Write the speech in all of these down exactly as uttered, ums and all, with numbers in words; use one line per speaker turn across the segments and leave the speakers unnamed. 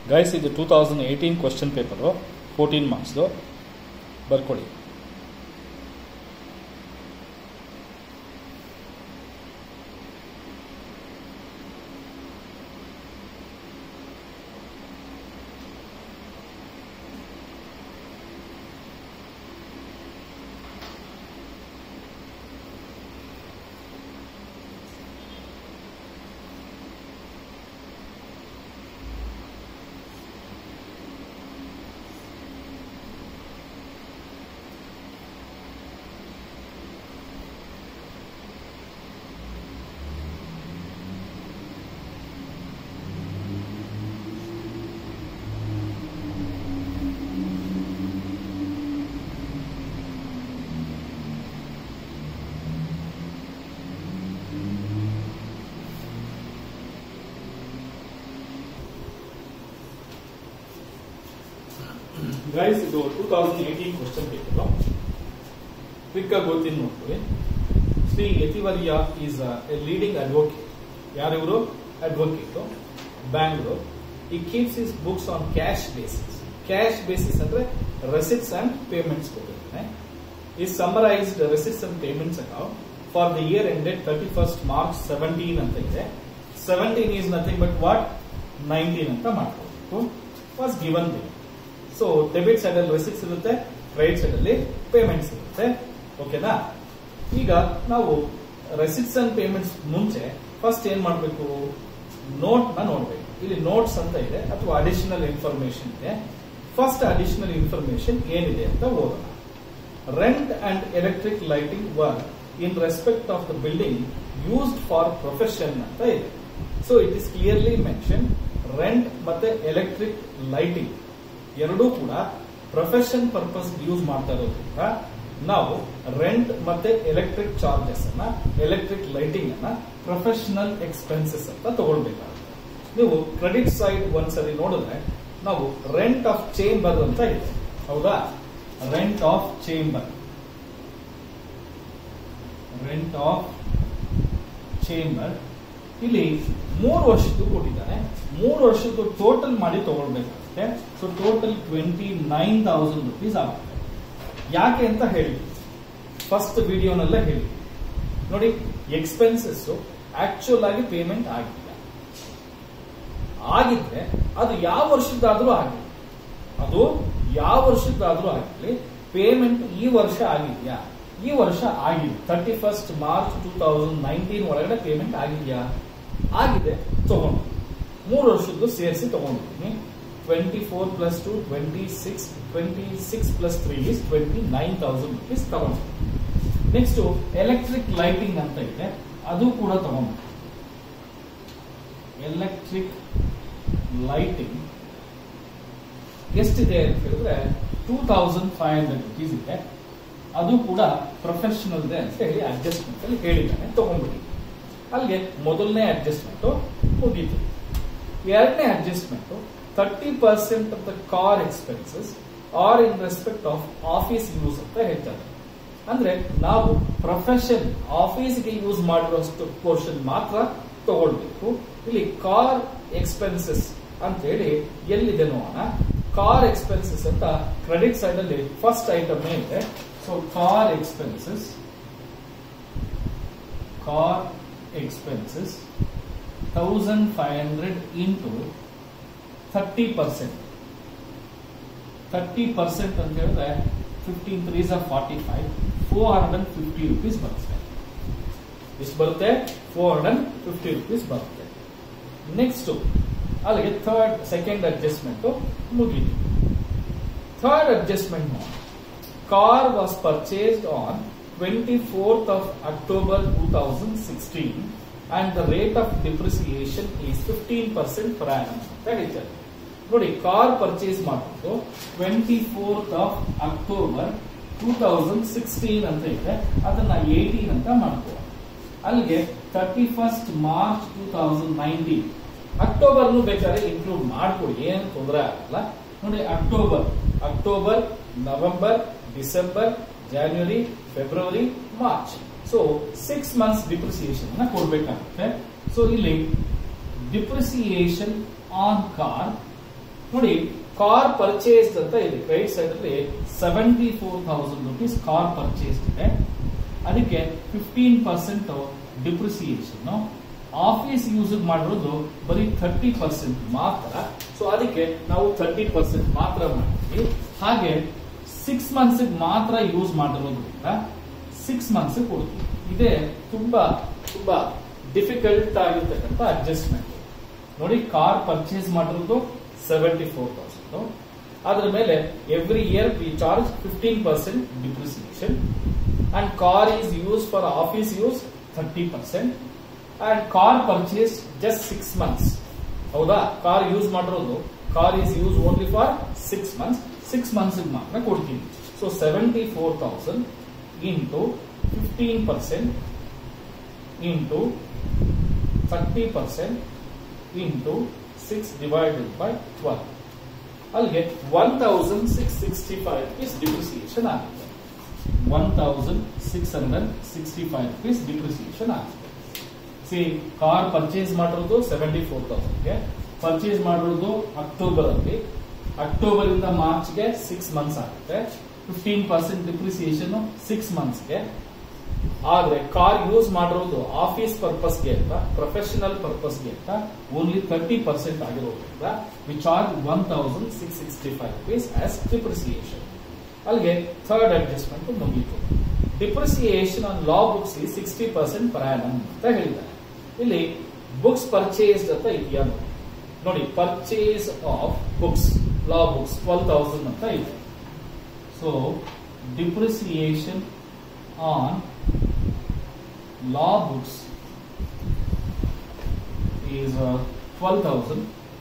Guys ಇದು two thousand eighteen question paper fourteen ಮಾರ್ಕ್ಸ್ದು ಬರ್ಕೊಳ್ಳಿ. ಗೈಸ್ ಇದು two thousand eighteen question paper quick ಆಗಿ ಓದ್ತೀನಿ ನೋಡ್ಕೊಳ್ಳಿ. Shri Yativarya is a leading advocate. ಯಾರಿವರು? ಅಡ್ವೊಕೇಟ್, ಬ್ಯಾಂಗ್ಳೂರ್. ಈ keeps his books on cash basis. Cash basis ಅಂದ್ರೆ ರೆಸಿಟ್ಸ್ ಅಂಡ್ ಪೇಮೆಂಟ್ಸ್ ಕೊಟ್ಟಿರ್ತಾನೆ. ಈ summarised receipts and payments account for the year ended thirty first March seventeen ಅಂತ ಇದೆ. Seventeen is nothing but what nineteen ಅಂತ ಮಾಡ್ಕೋಬೇಕು. Was given they. So debit side ಅಲ್ಲಿ receipts ಇರುತ್ತೆ, credit side ಅಲ್ಲಿ payments ಇರುತ್ತೆ. ಓಕೆನಾ? ಈಗ ನಾವು ರೆಸಿಟ್ಸ್ ಅಂಡ್ ಪೇಮೆಂಟ್ಸ್ ಮುಂಚೆ ಫಸ್ಟ್ ಏನ್ ಮಾಡಬೇಕು? ನೋಟ್ ನ ನೋಡ್ಬೇಕು. ಇಲ್ಲಿ ನೋಟ್ಸ್ ಅಂತ ಇದೆ ಅಥವಾ ಅಡಿಷನಲ್ ಇನ್ಫಾರ್ಮೇಶನ್ ಇದೆ. ಫಸ್ಟ್ ಅಡಿಷನಲ್ ಇನ್ಫಾರ್ಮೇಶನ್ ಏನಿದೆ ಅಂತ ಓದೋಣ. Rent and electric lighting work in respect of the building used for profession ಅಂತ ಇದೆ. So it is clearly mention rent ಮತ್ತೆ ಎಲೆಕ್ಟ್ರಿಕ್ ಲೈಟಿಂಗ್ ಎರಡೂ ಕೂಡ ಪ್ರೊಫೆಷನ್ ಪರ್ಪಸ್ ಯೂಸ್ ಮಾಡ್ತಾ ಇರೋದ್ರಿಂದ ನಾವು ರೆಂಟ್ ಮತ್ತೆ ಎಲೆಕ್ಟ್ರಿಕ್ ಚಾರ್ಜಸ್ ಅನ್ನ, ಎಲೆಕ್ಟ್ರಿಕ್ ಲೈಟಿಂಗ್ ಅನ್ನ ಪ್ರೊಫೆಷನಲ್ ಎಕ್ಸ್ಪೆನ್ಸಸ್ ಅಂತ ತಗೊಳ್ಬೇಕಾಗುತ್ತೆ. ನೀವು ಕ್ರೆಡಿಟ್ ಸೈಡ್ ಒಂದ್ಸರಿ ನೋಡಿದ್ರೆ ನಾವು ರೆಂಟ್ ಆಫ್ ಚೇಂಬರ್ ಅಂತ ಇದೆ. ಹೌದಾ? Rent of chamber, rent of chamber ಇಲ್ಲಿ ಮೂರು ವರ್ಷದ್ದು ಕೊಟ್ಟಿದ್ದಾರೆ. ಮೂರು ವರ್ಷದ್ದು ಟೋಟಲ್ ಮಾಡಿ ತಗೊಳ್ಬೇಕಾಗುತ್ತೆ. So total twenty nine thousand rupees ಆಗುತ್ತೆ. ಯಾಕೆ ಅಂತ ಹೇಳಿ ಫಸ್ಟ್ ವಿಡಿಯೋನಲ್ಲೇ ಹೇಳಿ ನೋಡಿ. ಎಕ್ಸ್ಪೆನ್ಸಸ್ ಆಕ್ಚುಯಲ್ ಆಗಿ ಪೇಮೆಂಟ್ ಆಗಿಲ್ಲ. ಆಗಿದ್ರೆ ಅದು ಯಾವ ವರ್ಷದ್ದಾದ್ರೂ ಆಗಲಿ, ಅದು ಯಾವ ವರ್ಷದ್ದಾದ್ರೂ ಆಗಲಿ, ಪೇಮೆಂಟ್ ಈ ವರ್ಷ ಆಗಿದ್ಯಾ? ಈ ವರ್ಷ ಆಗಿದೆ. Thirty first March two thousand nineteen ಒಳಗಡೆ ಪೇಮೆಂಟ್ ಆಗಿದ್ಯಾ? ಆಗಿದೆ. ತಗೊಂಡು ಮೂರು ವರ್ಷದ್ದು ಸೇರಿಸಿ ತಗೊಂಡಿದ್ದೀನಿ. Twenty four plus two twenty six, twenty six plus three is twenty nine thousand rupees ತಗೊಂಡು. ನೆಕ್ಸ್ಟ್ ಎಲೆಕ್ಟ್ರಿಕ್ ಲೈಟಿಂಗ್ ಅಂತ ಇದೆ, ಅದು ಕೂಡ ತಗೊಂಡು. ಎಲೆಕ್ಟ್ರಿಕ್ ಲೈಟಿಂಗ್ ಎಷ್ಟಿದೆ ಅಂತ ಹೇಳಿದ್ರೆ two thousand five hundred rupees ಇದೆ. ಅದು ಕೂಡ ಪ್ರೊಫೆಷನಲ್ ಇದೆ ಅಂತ ಹೇಳಿ ಅಡ್ಜಸ್ಟ್ಮೆಂಟ್ ಅಲ್ಲಿ ಹೇಳಿದ್ದಾನೆ, ತಗೊಂಡ್ಬಿಡಿ. ಅಲ್ಲಿಗೆ ಮೊದಲನೇ ಅಡ್ಜಸ್ಟ್ಮೆಂಟ್ ಮುಗೀತು. ಎರಡನೇ adjustment thirty percent of the car expenses are in respect of office use ಅಂತ ಹೇಳ್ತಾರೆ. ಅಂದ್ರೆ ನಾವು ಪ್ರೊಫೆಷನ್ ಆಫೀಸ್ಗೆ ಯೂಸ್ ಮಾಡಿರುವಷ್ಟು ಪೋರ್ಷನ್ ಮಾತ್ರ ತಗೊಳ್ಬೇಕು. ಇಲ್ಲಿ ಕಾರ್ ಎಕ್ಸ್ಪೆನ್ಸಸ್ ಅಂತ ಹೇಳಿ ಎಲ್ಲಿದೆ ನೋಡೋಣ. ಕಾರ್ ಎಕ್ಸ್ಪೆನ್ಸಸ್ ಅಂತ ಕ್ರೆಡಿಟ್ ಸೈಡ್ ಅಲ್ಲಿ ಫಸ್ಟ್ ಐಟಮ್ ಏನಿದೆ. So car expenses, car expenses thousand five hundred into thirty percent. Thirty percent ಅಂತ ಹೇಳಿದ್ರೆ fifteen threes of forty five, four hundred and fifty rupees ಬರುತ್ತೆ. ಎಷ್ಟು ಬರುತ್ತೆ? Four hundred and fifty rupees ಬರುತ್ತೆ. Next ಅಲ್ಲಿಗೆ third second adjustment ಮುಗಿತು. Third adjustment, car was purchased on twenty fourth of October two thousand sixteen and the rate of depreciation is fifteen percent per annum ಅಂತ ಹೇಳ್ತಾರೆ. ನೋಡಿ, car purchase ಮಾಡಿದ್ದು twenty fourth of October two thousand sixteen ಅಂತ ಇದೆ, ಅದನ್ನ eighteen ಅಂತ ಮಾಡ್ಕೋ. ಅಲ್ಲಿಗೆ thirty first March two thousand nineteen, October ಬೇಕಾದ್ರೆ ಇನ್ಕ್ಲೂಡ್ ಮಾಡ್ಕೊಡಿ, ಏನು ತೊಂದರೆ ಆಗಲ್ಲ. ನೋಡಿ, October October November December January February March, so six months depreciation ಅನ್ನ ಕೊಡ್ಬೇಕಾಗುತ್ತೆ. ಸೊ ಇಲ್ಲಿ ಡಿಪ್ರಿಸಿಯೇಷನ್ ಆನ್ ಕಾರ್ ನೋಡಿ ಕಾರ್ ಪರ್ಚೇಸ್ ಅಂತ ಇದೆ ಕ್ರೆಡಿಟ್ ಸೈಡ್ ಅಲ್ಲಿ seventy four thousand rupees car purchase ಇದೆ. ಅದಕ್ಕೆ fifteen percent depreciation. Office use ಮಾಡಿರೋದು ಬರೀ ಥರ್ಟಿ ಪರ್ಸೆಂಟ್ ಮಾತ್ರ. ಸೊ ಅದಕ್ಕೆ ನಾವು ಥರ್ಟಿ ಪರ್ಸೆಂಟ್ ಮಾತ್ರ ಮಾಡ್ತೀವಿ. ಹಾಗೆ ಸಿಕ್ಸ್ ಮಂತ್ಸ್ ಮಾತ್ರ ಯೂಸ್ ಮಾಡಿರೋದ್ರಿಂದ ಸಿಕ್ಸ್ ಮಂತ್ಸ್ ಕೊಡ್ತೀವಿ. ಇದೇ ತುಂಬಾ ತುಂಬಾ ಡಿಫಿಕಲ್ಟ್ ಆಗಿರ್ತಕ್ಕಂಥ ಅಡ್ಜಸ್ಟ್ಮೆಂಟ್. ನೋಡಿ ಕಾರ್ ಪರ್ಚೇಸ್ ಮಾಡಿರೋದು ಸೆವೆಂಟಿ ಫೋರ್ ತೌಸಂಡ್. ಅದರ ಮೇಲೆ every year we charge fifteen percent depreciation and car is use for office use thirty percent and car purchase just six months. ಹೌದಾ, ಕಾರ್ ಯೂಸ್ ಮಾಡಿರೋದು car is use only for six months. Six months ಮಾತ್ರ ಕೊಡ್ತೀವಿ. So seventy four thousand into fifteen percent into thirty percent into six divided by twelve. ಅಲ್ಲಿಗೆ one thousand six sixty five rupees depreciation ಆಗುತ್ತೆ. One thousand six hundred sixty five rupees depreciation ಆಗುತ್ತೆ. See car purchase ಮಾಡಿರೋದು seventy four ತೌಸಂಡ್ಗೆ purchase ಮಾಡಿರೋದು October ಅಲ್ಲಿ. October ಇಂದ ಮಾರ್ಚ್ಗೆ six months ಆಗುತ್ತೆ. ಫಿಫ್ಟೀನ್ ಪರ್ಸೆಂಟ್ ಡಿಪ್ರಿಸಿಯೇಷನ್ ಸಿಕ್ಸ್ ಮಂತ್ಸ್ಗೆ. ಆದ್ರೆ ಕಾರ್ ಯೂಸ್ ಮಾಡಿರೋದು ಆಫೀಸ್ ಪರ್ಪಸ್ಗೆ ಅಂತ ಪ್ರೊಫೆಷನಲ್ ಪರ್ಪಸ್ಗೆ ಅಂತ ಓನ್ಲಿ ಥರ್ಟಿ ಪರ್ಸೆಂಟ್ ಆಗಿರೋದ್ರಿಂದ we charge one thousand six sixty five rupees as depreciation. ಅಲ್ಲಿಗೆ ಥರ್ಡ್ ಅಡ್ಜಸ್ಟ್ಮೆಂಟ್ ಮುಗಿಯಿತು. ಡಿಪ್ರಿಸಿಯೇಷನ್ ಆನ್ ಲಾ ಬುಕ್ಸ್ ಈ ಸಿಕ್ಸ್ಟಿ ಪರ್ಸೆಂಟ್ ಪರ್ ಆನಮ್ ಅಂತ ಹೇಳಿದ್ದಾರೆ. ಇಲ್ಲಿ ಬುಕ್ಸ್ ಪರ್ಚೇಸ್ ಅಂತ ಇದೆಯಾ ನೋಡಿ. Purchase of books law books twelve thousand ಅಂತ ಇದೆ. So depreciation on law books is uh, twelve thousand.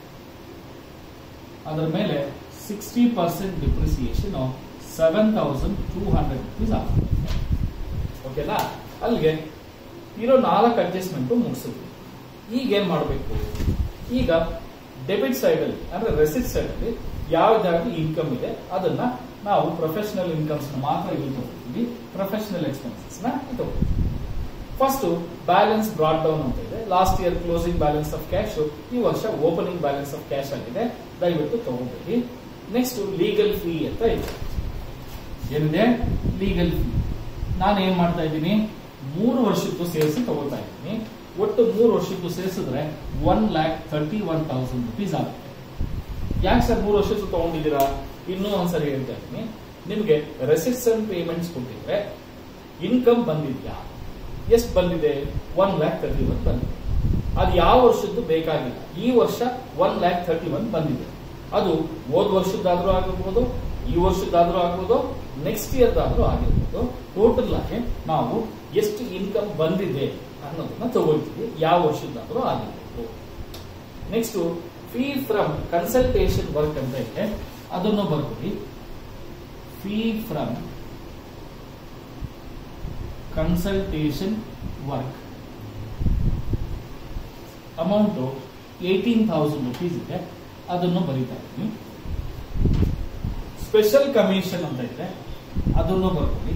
ಅದರ ಮೇಲೆ sixty percent depreciation seven thousand two hundred rupees ಆಗುತ್ತೆ. ಓಕೆನಾ, ಅಲ್ಲಿಗೆ ಇರೋ ನಾಲ್ಕು ಅಡ್ಜಸ್ಟ್ಮೆಂಟ್ ಮುಗಿಸಿದ್ವಿ. ಈಗ ಏನ್ ಮಾಡಬೇಕು? ಈಗ ಡೆಬಿಟ್ ಸೈಡ್ ಅಲ್ಲಿ ಅಂದ್ರೆ ರೆಸಿಟ್ ಸೈಡ್ ಅಲ್ಲಿ ಯಾವ್ದಾದ್ರು ಇನ್ಕಮ್ ಇದೆ ಅದನ್ನ ನಾವು ಪ್ರೊಫೆಷನಲ್ ಇನ್ಕಮ್ಸ್ ಮಾತ್ರ ಇಲ್ಲಿ ತಗೊಳ್ತೀವಿ, ಪ್ರೊಫೆಷನಲ್ ಎಕ್ಸ್ಪೆನ್ಸಸ್ ನ ತಗೊಳ್ತೀವಿ. ಫಸ್ಟ್ ಬ್ಯಾಲೆನ್ಸ್ ಬ್ರಾಟ್ ಡೌನ್ ಅಂತ ಇದೆ. Last year closing balance of cash ಈ ವರ್ಷ ಓಪನಿಂಗ್ ಬ್ಯಾಲೆನ್ಸ್ ಆಫ್ ಕ್ಯಾಶ್ ಆಗಿದೆ, ದಯವಿಟ್ಟು ತಗೋಬೇಡಿ. ನೆಕ್ಸ್ಟ್ ಲೀಗಲ್ ಫೀ ಅಂತ ಇದೆ. ಏನಿದೆ? Legal fee. ನಾನು ಏನ್ ಮಾಡ್ತಾ ಇದ್ದೀನಿ, ಮೂರು ವರ್ಷಕ್ಕೂ ಸೇರಿಸಿ ತಗೋತಾ ಇದ್ದೀನಿ. ಒಟ್ಟು ಮೂರು ವರ್ಷಕ್ಕೂ ಸೇರಿಸಿದ್ರೆ one lakh thirty one thousand rupees ಆಗುತ್ತೆ. ಯಾಕೆ ಸರ್ ಮೂರು ವರ್ಷಕ್ಕೂ ತಗೊಂಡಿದ್ದೀರಾ? ಇನ್ನೂ ಒಂದ್ಸರಿ ಹೇಳ್ತಾ ಇದ್ದೀನಿ. ನಿಮ್ಗೆ ರೆಸಿಟ್ಸ್ ಅಂಡ್ ಪೇಮೆಂಟ್ಸ್ ಕೊಟ್ಟಿದ್ರೆ ಇನ್ಕಮ್ ಬಂದಿದ್ಯಾ? ಎಷ್ಟು ಬಂದಿದೆ? ಒನ್ ಲ್ಯಾಕ್ ತರ್ಟಿ ಒನ್ ಬಂದಿದೆ. ಅದು ಯಾವ ವರ್ಷದ್ದು ಬೇಕಾಗಿಲ್ಲ. ಈ ವರ್ಷ ಒನ್ ಲ್ಯಾಕ್ ಥರ್ಟಿ ಒನ್ ಬಂದಿದೆ. ಅದು ಹೋದ್ ವರ್ಷದ್ದಾದ್ರೂ ಆಗಿರ್ಬೋದು, ಈ ವರ್ಷದ್ದಾದ್ರೂ ಆಗ್ಬೋದು, ನೆಕ್ಸ್ಟ್ ಇಯರ್ದಾದ್ರೂ ಆಗಿರ್ಬೋದು. ಟೋಟಲ್ ಆಗಿ ನಾವು ಎಷ್ಟು ಇನ್ಕಮ್ ಬಂದಿದೆ ಅನ್ನೋದನ್ನ ತಗೊಳ್ತೀವಿ, ಯಾವ ವರ್ಷದ್ದಾದ್ರೂ ಆಗಿರ್ಬೋದು. Next fee from consultation work ಅಂತ ಇದೆ, ಅದನ್ನು ಬರ್ತೀವಿ. Fee from consultation work amount eighteen thousand rupees ಇದೆ, ಅದನ್ನು ಬರೀತಾ ಇದ್ದೀನಿ. ಸ್ಪೆಷಲ್ ಕಮಿಷನ್ ಅಂತ ಇದೆ, ಅದನ್ನು ಬರ್ಕೊಳ್ಳಿ.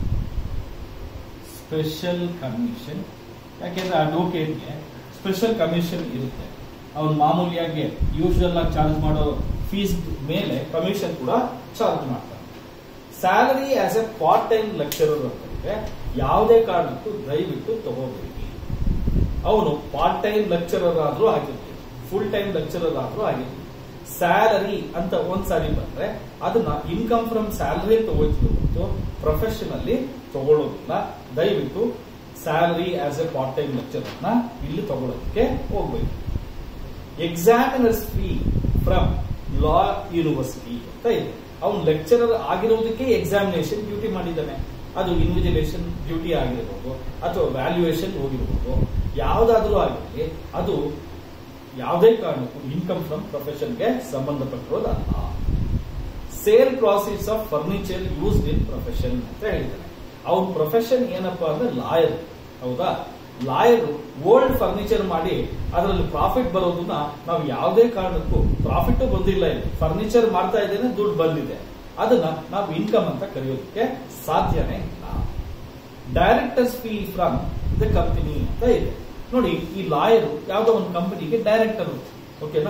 ಸ್ಪೆಷಲ್ ಕಮಿಷನ್, ಯಾಕೆಂದ್ರೆ ಅಡ್ವೊಕೇಟ್ಗೆ ಸ್ಪೆಷಲ್ ಕಮಿಷನ್ ಇರುತ್ತೆ. ಅವ್ರು ಮಾಮೂಲಿಯಾಗಿ ಯೂಶುವಲ್ ಆಗಿ ಚಾರ್ಜ್ ಮಾಡೋ ಫೀಸ್ ಮೇಲೆ ಕಮಿಷನ್ ಕೂಡ ಚಾರ್ಜ್ ಮಾಡ್ತಾರೆ. Salary as a part time lecturer ಅಂತ ಇದೆ, ಯಾವುದೇ ಕಾರಣಕ್ಕೂ ದಯವಿಟ್ಟು ತಗೋಬೇಡಿ. ಅವನು ಪಾರ್ಟ್ ಟೈಮ್ ಲೆಕ್ಚರರ್ ಆದ್ರೂ ಆಗಿರ್ಲಿ, ಫುಲ್ ಟೈಮ್ ಲೆಕ್ಚರರ್ ಆದ್ರೂ ಆಗಿರ್ಲಿ, ಸ್ಯಾಲರಿ ಅಂತ ಒಂದ್ಸಾರಿ ಬಂದ್ರೆ ಅದನ್ನ ಇನ್ಕಮ್ ಫ್ರಮ್ ಸ್ಯಾಲರಿ ತಗೋತೀವಿ ಹೊರತು ಪ್ರೊಫೆಷನಲ್ಲಿ ತಗೊಳ್ಳೋದಿಲ್ಲ. ದಯವಿಟ್ಟು salary as a part time lecturer ನ ಇಲ್ಲಿ ತಗೊಳ್ಳೋದಕ್ಕೆ ಹೋಗ್ಬೇಕು. Examiners fee from law university ಅಂತ ಇದೆ. ಅವನು ಲೆಕ್ಚರರ್ ಆಗಿರೋದಕ್ಕೆ ಎಕ್ಸಾಮಿನೇಷನ್ ಡ್ಯೂಟಿ ಮಾಡಿದ್ದಾನೆ. ಅದು ಇನ್ವಿಜಿಲೇಷನ್ ಡ್ಯೂಟಿ ಆಗಿರ್ಬೋದು ಅಥವಾ ವ್ಯಾಲ್ಯೂಯೇಷನ್ ಹೋಗಿರ್ಬೋದು, ಯಾವುದಾದ್ರೂ ಆಗಿರಲಿ, ಅದು ಯಾವುದೇ ಕಾರಣಕ್ಕೂ ಇನ್ಕಮ್ ಫ್ರಮ್ ಪ್ರೊಫೆಷನ್ಗೆ ಸಂಬಂಧಪಟ್ಟಿರೋದಲ್ಲ. Sale proceeds of furniture used in profession ಅಂತ ಹೇಳಿದ್ದಾನೆ. ಅವ್ರ ಪ್ರೊಫೆಷನ್ ಏನಪ್ಪಾ ಅಂದ್ರೆ ಲಾಯರ್. ಹೌದಾ, ಲಾಯರ್ ಓಲ್ಡ್ ಫರ್ನಿಚರ್ ಮಾಡಿ ಅದರಲ್ಲಿ ಪ್ರಾಫಿಟ್ ಬರೋದನ್ನ ನಾವು ಯಾವುದೇ ಕಾರಣಕ್ಕೂ ಪ್ರಾಫಿಟ್ ಬಂದಿಲ್ಲ, ಇಲ್ಲಿ ಫರ್ನಿಚರ್ ಮಾಡ್ತಾ ಇದ್ದೇನೆ, ದುಡ್ಡು ಬಂದಿದೆ, ಅದನ್ನ ನಾವು ಇನ್ಕಮ್ ಅಂತ ಕರೆಯೋದಕ್ಕೆ ಸಾಧ್ಯನೇ ಇಲ್ಲ. Directors fee from the company ಅಂತ ಇದೆ. ನೋಡಿ, ಈ ಲಾಯರು ಯಾವ್ದೋ ಒಂದು ಕಂಪನಿಗೆ ಡೈರೆಕ್ಟರ್, ಓಕೆನಾ.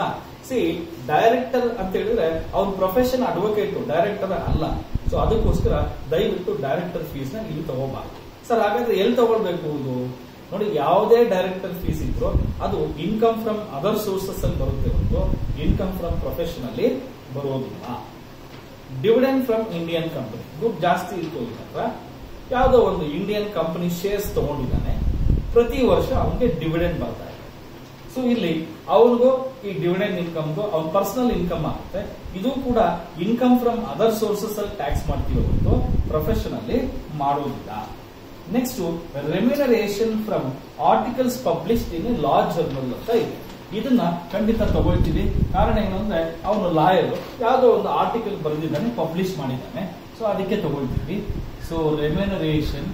ಸಿ ಡೈರೆಕ್ಟರ್ ಅಂತ ಹೇಳಿದ್ರೆ ಅವ್ರ ಪ್ರೊಫೆಷನ್ ಅಡ್ವೊಕೇಟ್, ಡೈರೆಕ್ಟರ್ ಅಲ್ಲ. ಸೊ ಅದಕ್ಕೋಸ್ಕರ ದಯವಿಟ್ಟು ಡೈರೆಕ್ಟರ್ ಫೀಸ್ ನ ಇಲ್ಲಿ ತಗೋಬಾರ್ದು. ಸರ್ ಹಾಗಾದ್ರೆ ಎಲ್ಲಿ ತಗೊಳ್ಬೇಕು ಇದು ನೋಡಿ, ಯಾವುದೇ ಡೈರೆಕ್ಟರ್ ಫೀಸ್ ಇದ್ರು ಅದು ಇನ್ಕಮ್ ಫ್ರಮ್ ಅದರ್ ಸೋರ್ಸಸ್ ಅಲ್ಲಿ ಬರುತ್ತೆ ಹೊರತು ಇನ್ಕಮ್ ಫ್ರಮ್ ಪ್ರೊಫೆಷನ್ ಅಲ್ಲಿ ಬರೋದಿಲ್ಲ. ಡಿವಿಡೆಂಡ್ ಫ್ರಮ್ ಇಂಡಿಯನ್ ಕಂಪನಿ, ದುಡ್ಡು ಜಾಸ್ತಿ ಇತ್ತು ಹತ್ರ ಯಾವುದೋ ಒಂದು ಇಂಡಿಯನ್ ಕಂಪನಿ ಶೇರ್ಸ್ ತಗೊಂಡಿದ್ದಾನೆ, ಪ್ರತಿ ವರ್ಷ ಅವನಿಗೆ ಡಿವಿಡೆಂಡ್ ಬರ್ತಾ ಇದೆ. ಸೊ ಇಲ್ಲಿ ಅವನಿಗೂ ಈ ಡಿವಿಡೆಂಡ್ ಇನ್ಕಮ್ಗೂ ಅವನ ಪರ್ಸನಲ್ ಇನ್ಕಮ್ ಆಗುತ್ತೆ. ಇದು ಕೂಡ ಇನ್ಕಮ್ ಫ್ರಮ್ ಅದರ್ ಸೋರ್ಸಸ್ ಅಲ್ಲಿ ಟ್ಯಾಕ್ಸ್ ಮಾಡ್ತೀವಿ ಹೊರತು ಪ್ರೊಫೆಷನ್ ಅಲ್ಲಿ ಮಾಡೋದಿಲ್ಲ. Next remuneration from articles published in a law journal ಅಂತ ಇದೆ. ಇದನ್ನ ಖಂಡಿತ ತಗೊಳ್ತೀವಿ. ಕಾರಣ ಏನು ಅಂದ್ರೆ ಅವನು ಲಾಯರ್, ಯಾವುದೋ ಒಂದು ಆರ್ಟಿಕಲ್ ಬರೆದಿದ್ದಾನೆ, ಪಬ್ಲಿಷ್ ಮಾಡಿದ್ದಾನೆ, ಸೊ ಅದಕ್ಕೆ ತಗೊಳ್ತೀವಿ. So remuneration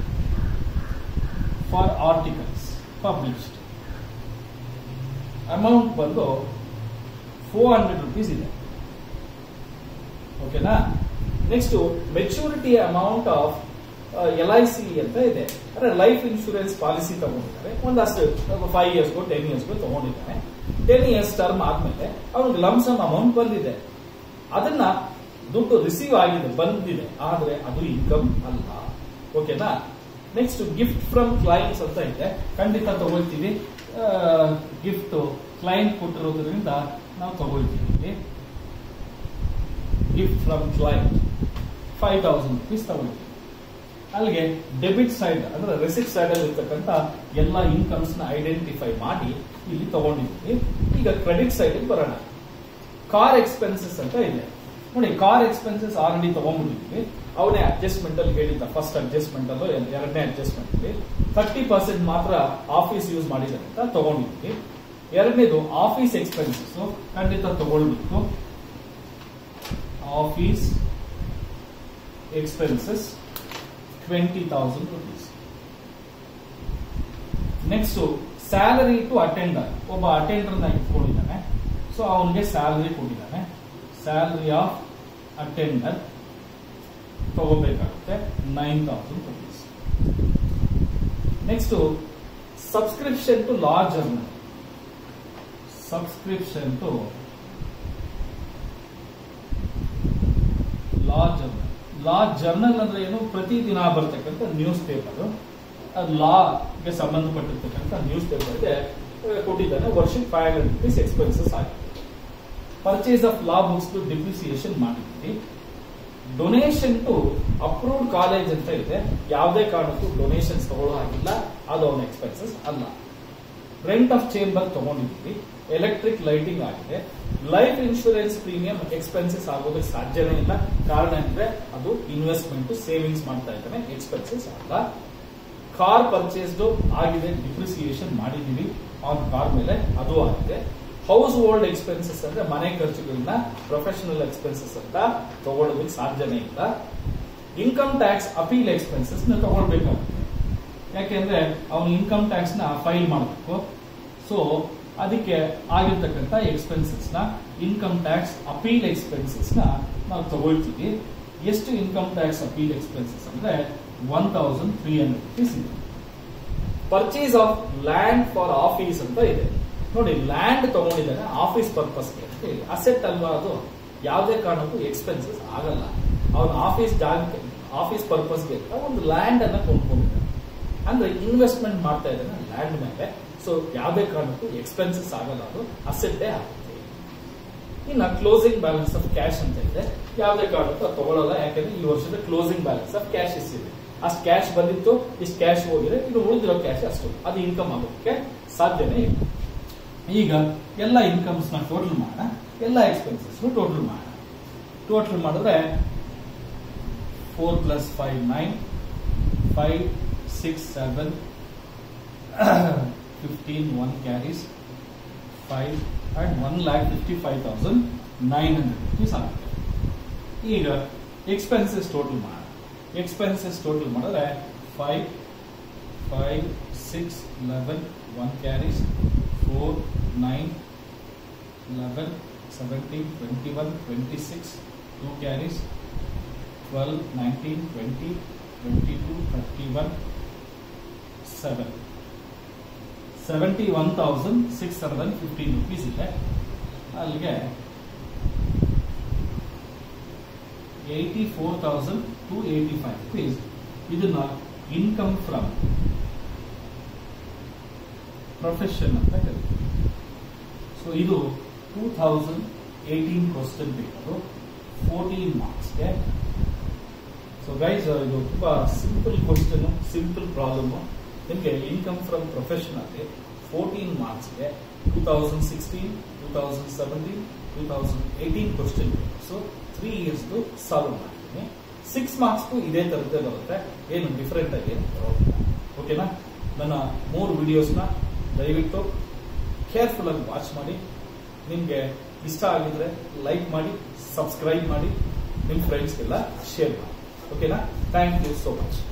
for articles published amount ಬಂದು ಫೋರ್ ಹಂಡ್ರೆಡ್ ರುಪೀಸ್ ಇದೆ. ಓಕೆನಾ. Next maturity amount of L I C ಅಂತ ಇದೆ, ಅಂದ್ರೆ ಲೈಫ್ ಇನ್ಶೂರೆನ್ಸ್ ಪಾಲಿಸಿ ತಗೊಂಡಿದ್ದಾರೆ. ಒಂದಷ್ಟು ಫೈವ್ ಇಯರ್ಸ್ಗೋ ಟೆನ್ ಇಯರ್ಸ್ಗೋ ತಗೊಂಡಿದ್ದಾನೆ. ಟೆನ್ ಇಯರ್ಸ್ ಟರ್ಮ್ ಆದ್ಮೇಲೆ ಅವನಿಗೆ ಲಂಸಮ್ ಅಮೌಂಟ್ ಬಂದಿದೆ, ಅದನ್ನ ದುಡ್ಡು ರಿಸೀವ್ ಆಗಿದೆ, ಬಂದಿದೆ, ಆದ್ರೆ ಅದು ಇನ್ಕಮ್ ಅಲ್ಲ. ಓಕೆನಾ. ನೆಕ್ಸ್ಟ್ ಗಿಫ್ಟ್ ಫ್ರಮ್ ಕ್ಲೈಂಟ್ಸ್ ಅಂತ ಇದೆ, ಖಂಡಿತ ತಗೊಳ್ತೀವಿ. ಗಿಫ್ಟ್ ಕ್ಲೈಂಟ್ ಕೊಟ್ಟಿರೋದ್ರಿಂದ ನಾವು ತಗೊಳ್ತೀವಿ. Gift from client five thousand rupees ತಗೊಳ್ತೀವಿ. ಅಲ್ಲಿಗೆ ಡೆಬಿಟ್ ಸೈಡ್ ಅಂದ್ರೆ ರೆಸಿಟ್ ಸೈಡ್ ಅಲ್ಲಿ ಇರ್ತಕ್ಕಂಥ ಎಲ್ಲ ಇನ್ಕಮ್ಸ್ ನ ಐಡೆಂಟಿಫೈ ಮಾಡಿ ಇಲ್ಲಿ ತಗೊಂಡಿದ್ದೀವಿ. ಈಗ ಕ್ರೆಡಿಟ್ ಸೈಡ್ ಬರೋಣ. ಕಾರ್ ಎಕ್ಸ್ಪೆನ್ಸಸ್ ಅಂತ ಇದೆ ನೋಡಿ. ಕಾರ್ ಎಕ್ಸ್ಪೆನ್ಸಸ್ ಆಲ್ರೆಡಿ ತಗೊಂಡ್ಬಿಟ್ಟಿದ್ವಿ. ಅವನೇ ಅಡ್ಜಸ್ಟ್ಮೆಂಟ್ ಅಲ್ಲಿ ಹೇಳಿದ್ದ, ಫಸ್ಟ್ ಅಡ್ಜಸ್ಟ್ಮೆಂಟ್ ಅಲ್ಲೋ ಎರಡನೇ ಅಡ್ಜಸ್ಟ್ಮೆಂಟ್ ಅಲ್ಲಿ ಥರ್ಟಿ ಪರ್ಸೆಂಟ್ ಮಾತ್ರ ಆಫೀಸ್ ಯೂಸ್ ಮಾಡಿದೆ ಅಂತ ತಗೊಂಡಿದ್ವಿ. ಎರಡನೇದು ಆಫೀಸ್ ಎಕ್ಸ್ಪೆನ್ಸಸ್ ಖಂಡಿತ ತಗೊಳ್ಬೇಕು. Office expenses twenty thousand rupees. Next salary to attender, ಒಬ್ಬ ಅಟೆಂಡರ್ ನ ಇಟ್ಕೊಂಡಿದ್ದಾನೆ, ಸೊ ಅವನಿಗೆ ಸ್ಯಾಲರಿ ಕೊಟ್ಟಿದ್ದಾನೆ. ಸ್ಯಾಲರಿ ಆಫ್ ಅಟೆಂಡರ್ ತಗೋಬೇಕಾಗುತ್ತೆ nine thousand rupees. Next subscription to law journal, subscription to law journal. Law journal ಅಂದ್ರೆ ಏನು, ಪ್ರತಿದಿನ ಬರ್ತಕ್ಕಂಥ ನ್ಯೂಸ್ ಪೇಪರ್, ಲಾಗೆ ಸಂಬಂಧಪಟ್ಟಿರ್ತಕ್ಕಂಥ ನ್ಯೂಸ್ ಪೇಪರ್ಗೆ ಕೊಟ್ಟಿದ್ದಾನೆ. ವರ್ಷಕ್ಕೆ ಫೈವ್ ಹಂಡ್ರೆಡ್ ರುಪೀಸ್ ಎಕ್ಸ್ಪೆನ್ಸಸ್ ಆಗಿದೆ. Purchase of law books depreciation ಮಾಡಿದ್ವಿ. ಡೊನೇಷನ್ ಟು ಅಪ್ರೂವ್ಡ್ ಕಾಲೇಜ್ ಅಂತ ಇದೆ, ಯಾವುದೇ ಕಾರಣಕ್ಕೂ ಡೊನೇಷನ್ಸ್ ತಗೊಳ್ಳೋ ಹಾಗಿಲ್ಲ, ಅದು ಅವನ ಎಕ್ಸ್ಪೆನ್ಸಸ್ ಅಲ್ಲ. ರೆಂಟ್ ಆಫ್ ಚೇಂಬರ್ ತಗೊಂಡಿದ್ವಿ. ಎಲೆಕ್ಟ್ರಿಕ್ ಲೈಟಿಂಗ್ ಆಗಿದೆ. ಲೈಫ್ ಇನ್ಶೂರೆನ್ಸ್ ಪ್ರೀಮಿಯಂ ಎಕ್ಸ್ಪೆನ್ಸಸ್ ಆಗೋದಕ್ಕೆ ಸಾಧ್ಯನೇ ಇಲ್ಲ, ಕಾರಣ ಅಂದ್ರೆ ಅದು ಇನ್ವೆಸ್ಟ್ಮೆಂಟ್ ಸೇವಿಂಗ್ಸ್ ಮಾಡ್ತಾ ಇದ್ದಾನೆ, ಎಕ್ಸ್ಪೆನ್ಸಸ್ ಅಲ್ಲ. ಕಾರ್ ಪರ್ಚೇಸ್ಡ್ ಆಗಿದೆ, ಡಿಪ್ರಿಸಿಯೇಷನ್ ಮಾಡಿದೀವಿ ಆನ್ ಕಾರ್ ಮೇಲೆ, ಅದು ಆಗಿದೆ. ಹೌಸ್ ಹೋಲ್ಡ್ ಎಕ್ಸ್ಪೆನ್ಸಸ್ ಅಂದ್ರೆ ಮನೆ ಖರ್ಚುಗಳನ್ನ ಪ್ರೊಫೆಷನಲ್ ಎಕ್ಸ್ಪೆನ್ಸಸ್ ಅಂತ ತಗೊಳ್ಳೋದಕ್ಕೆ ಸಾಧ್ಯನೇ ಇಲ್ಲ. ಇನ್ಕಮ್ ಟ್ಯಾಕ್ಸ್ ಅಪೀಲ್ ಎಕ್ಸ್ಪೆನ್ಸಸ್ ನ ತಗೊಳ್ಬೇಕಾಗುತ್ತೆ, ಯಾಕೆಂದ್ರೆ ಅವನು ಇನ್ಕಮ್ ಟ್ಯಾಕ್ಸ್ ನ ಫೈಲ್ ಮಾಡಬೇಕು. ಸೊ ಅದಕ್ಕೆ ಆಗಿರ್ತಕ್ಕಂಥ ಎಕ್ಸ್ಪೆನ್ಸಸ್ ನ ಇನ್ಕಮ್ ಟ್ಯಾಕ್ಸ್ ಅಪೀಲ್ ಎಕ್ಸ್ಪೆನ್ಸಸ್ ನ ನಾವು ತಗೊಳ್ತೀವಿ. ಎಷ್ಟು ಇನ್ಕಮ್ ಟ್ಯಾಕ್ಸ್ ಅಪೀಲ್ ಎಕ್ಸ್ಪೆನ್ಸಸ್ ಅಂದ್ರೆ one thousand three hundred rupees ಇದೆ. Purchase of land for office ಅಂತ ಇದೆ ನೋಡಿ. ಲ್ಯಾಂಡ್ ತಗೊಂಡಿದ್ದಾನೆ ಆಫೀಸ್ ಪರ್ಪಸ್ಗೆ ಅಂತ ಹೇಳಿ, ಅಸೆಟ್ ಅಲ್ವಾ ಅದು, ಯಾವುದೇ ಕಾರಣಕ್ಕೂ ಎಕ್ಸ್ಪೆನ್ಸಸ್ ಆಗಲ್ಲ. ಅವನ ಆಫೀಸ್ ಜಾಗಕ್ಕೆ ಆಫೀಸ್ ಪರ್ಪಸ್ಗೆ ಒಂದು ಲ್ಯಾಂಡ್ ಅನ್ನ ಕೊಂಡ್ಕೊಂಡಿದ್ದಾನೆ, ಅಂದ್ರೆ ಇನ್ವೆಸ್ಟ್ಮೆಂಟ್ ಮಾಡ್ತಾ ಇದ್ದಾನೆ ಲ್ಯಾಂಡ್ ಮೇಲೆ. ಸೊ ಯಾವುದೇ ಕಾರಣಕ್ಕೂ ಎಕ್ಸ್ಪೆನ್ಸಸ್ ಆಗಲ್ಲ, ಅದು ಅಸೆಟ್ಟೇ ಆಗುತ್ತೆ. ಇನ್ನು ಕ್ಲೋಸಿಂಗ್ ಬ್ಯಾಲೆನ್ಸ್ ಆಫ್ ಕ್ಯಾಶ್ ಅಂತ ಇದೆ, ಯಾವುದೇ ಕಾರಣಕ್ಕೂ ಅದು ತಗೊಳ್ಳಲ್ಲ, ಯಾಕಂದ್ರೆ ಈ ವರ್ಷದ ಕ್ಲೋಸಿಂಗ್ ಬ್ಯಾಲೆನ್ಸ್ ಆಫ್ ಕ್ಯಾಶ್ ಎಷ್ಟಿದೆ, ಅಷ್ಟು ಕ್ಯಾಶ್ ಬಂದಿತ್ತು, ಇಷ್ಟು ಕ್ಯಾಶ್ ಹೋಗಿದೆ, ಇನ್ನು ಉಳಿದಿರೋ ಕ್ಯಾಶ್ ಅಷ್ಟು, ಅದು ಇನ್ಕಮ್ ಆಗೋದಕ್ಕೆ ಸಾಧ್ಯನೇ ಇಲ್ಲ. ಈಗ ಎಲ್ಲ ಇನ್ಕಮ್ಸ್ ನ ಟೋಟಲ್ ಮಾಡೋಣ, ಎಲ್ಲ ಎಕ್ಸ್ಪೆನ್ಸಸ್ ಟೋಟಲ್ ಮಾಡೋಣ. ಟೋಟಲ್ ಮಾಡಿದ್ರೆ four plus five nine, five six seven fifteen, one carries five and one lakh fifty five thousand nine hundred rupees ಆಗುತ್ತೆ. ಈಗ ಎಕ್ಸ್ಪೆನ್ಸಸ್ ಟೋಟಲ್ ಮಾಡೋಣ. ಎಕ್ಸ್ಪೆನ್ಸಸ್ ಟೋಟಲ್ ಮಾಡಿದ್ರೆ five five six eleven, one carries four nine eleven seventeen, twenty-one, twenty-six, two carries, twelve, nineteen, twenty, twenty-two, thirty-one, seven. seventy-one thousand six hundred fifteen rupees ಇದೆ. ಅಲ್ಲಿಗೆ eighty four thousand two eighty five rupees. ಇದನ್ನ income from profession ಅಂತ ಕರೀತೀವಿ. So ಇದು two thousand eighteen question paper, fourteen ಮಾರ್ಕ್ಸ್ಗೆ. So guys, ಇದು ತುಂಬಾ simple question, simple problem. ನಿಮಗೆ ಇನ್ಕಮ್ ಫ್ರಮ್ ಪ್ರೊಫೆಷನ್ ಅಲ್ಲಿ ಫೋರ್ಟೀನ್ ಮಾರ್ಕ್ಸ್ಗೆ two thousand sixteen two thousand seventeen two thousand eighteen question papers three years solve ಮಾಡ್ತೀನಿ. Six ಮಾರ್ಕ್ಸ್ಗೂ ಇದೇ ತರದ್ದೇ ಬರುತ್ತೆ, ಏನು ಡಿಫರೆಂಟ್ ಆಗಿ ಏನು ಬರೋದಿಲ್ಲ. ಓಕೆನಾ? ನನ್ನ ಮೂರು ವಿಡಿಯೋಸ್ನ ದಯವಿಟ್ಟು ಕೇರ್ಫುಲ್ ಆಗಿ ವಾಚ್ ಮಾಡಿ. ನಿಮಗೆ ಇಷ್ಟ ಆಗಿದ್ರೆ ಲೈಕ್ ಮಾಡಿ, ಸಬ್ಸ್ಕ್ರೈಬ್ ಮಾಡಿ, ನಿಮ್ಮ ಫ್ರೆಂಡ್ಸ್ಗೆಲ್ಲ ಶೇರ್ ಮಾಡಿ. ಓಕೆನಾ? Thank you so much.